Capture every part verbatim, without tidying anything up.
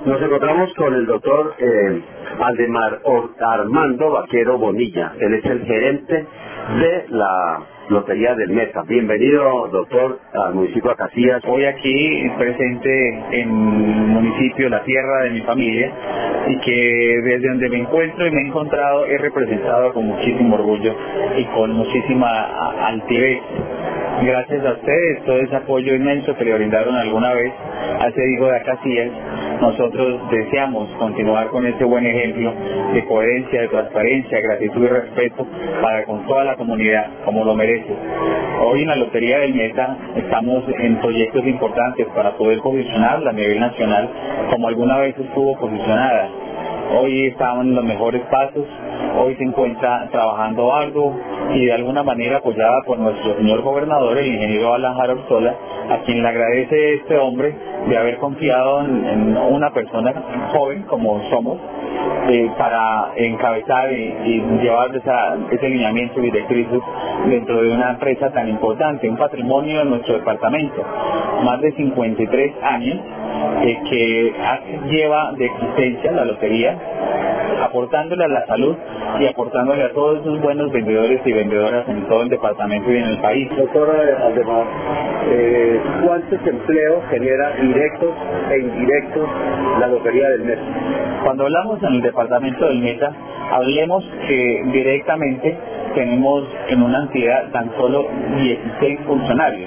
Nos encontramos con el doctor eh, Aldemar Or Armando Vaquero Bonilla. Él es el gerente de la Lotería del Meta. Bienvenido, doctor, al municipio de Casillas. Hoy aquí presente en el municipio, la tierra de mi familia, y que desde donde me encuentro y me he encontrado he representado con muchísimo orgullo y con muchísima altivez. Gracias a ustedes, todo ese apoyo inmenso que le brindaron alguna vez a ese hijo de Casillas, nosotros deseamos continuar con ese buen ejemplo de coherencia, de transparencia, gratitud y respeto para con toda la comunidad, como lo merece. Hoy en la Lotería del Meta estamos en proyectos importantes para poder posicionarla a nivel nacional como alguna vez estuvo posicionada. Hoy estamos en los mejores pasos, hoy se encuentra trabajando algo y de alguna manera apoyada por nuestro señor gobernador, el ingeniero Alan Arzola, a quien le agradece este hombre de haber confiado en, en una persona joven como somos, eh, para encabezar y, y llevar esa, ese lineamiento y directrices dentro de una empresa tan importante, un patrimonio de nuestro departamento, más de cincuenta y tres años eh, que lleva de existencia la lotería, aportándole a la salud y aportándole a todos esos buenos vendedores y vendedoras en todo el departamento y en el país. Doctor Aldemar, eh, ¿cuántos empleos genera directos e indirectos la Lotería del Meta? Cuando hablamos en el departamento del Meta, hablemos que directamente tenemos en una entidad tan solo dieciséis funcionarios.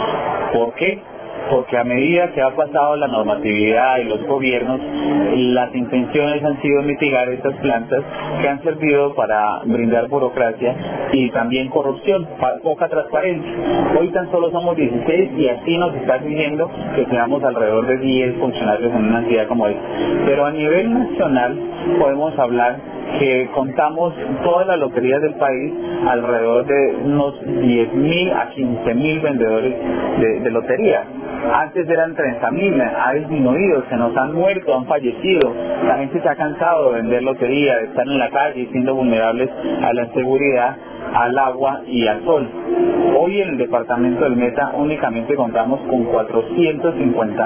¿Por qué? Porque a medida que ha pasado la normatividad y los gobiernos, las intenciones han sido mitigar estas plantas que han servido para brindar burocracia y también corrupción, poca transparencia. Hoy tan solo somos dieciséis y así nos está exigiendo que seamos alrededor de diez funcionarios en una entidad como esta. Pero a nivel nacional podemos hablar que contamos todas las loterías del país alrededor de unos diez mil a quince mil vendedores de, de lotería. Antes eran treinta mil, ha disminuido, se nos han muerto, han fallecido, la gente se ha cansado de vender lotería, de estar en la calle siendo vulnerables a la inseguridad, al agua y al sol. Hoy en el departamento del Meta únicamente contamos con cuatrocientos cincuenta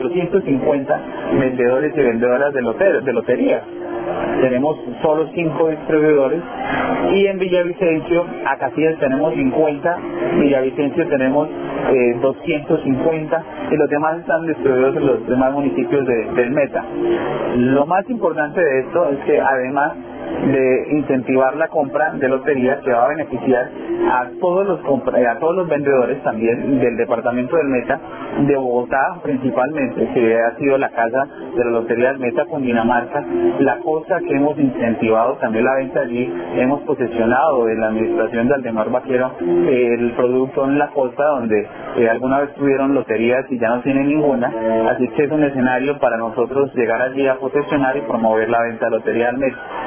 vendedores y vendedoras de, loter de lotería. Tenemos solo cinco distribuidores y en Villavicencio, a Casillas tenemos cincuenta, Villavicencio tenemos eh, doscientos cincuenta y los demás están distribuidos en los demás municipios de, del Meta. Lo más importante de esto es que además de incentivar la compra de loterías, que va a beneficiar a todos los a todos los vendedores también del departamento del Meta, de Bogotá principalmente, que ha sido la casa de la Lotería del Meta, con Dinamarca. La cosa que hemos incentivado también la venta allí, hemos posesionado en la administración de Aldemar Vaquero eh, el producto en la costa, donde eh, alguna vez tuvieron loterías y ya no tienen ninguna, así que es un escenario para nosotros llegar allí a posesionar y promover la venta de Lotería del Meta.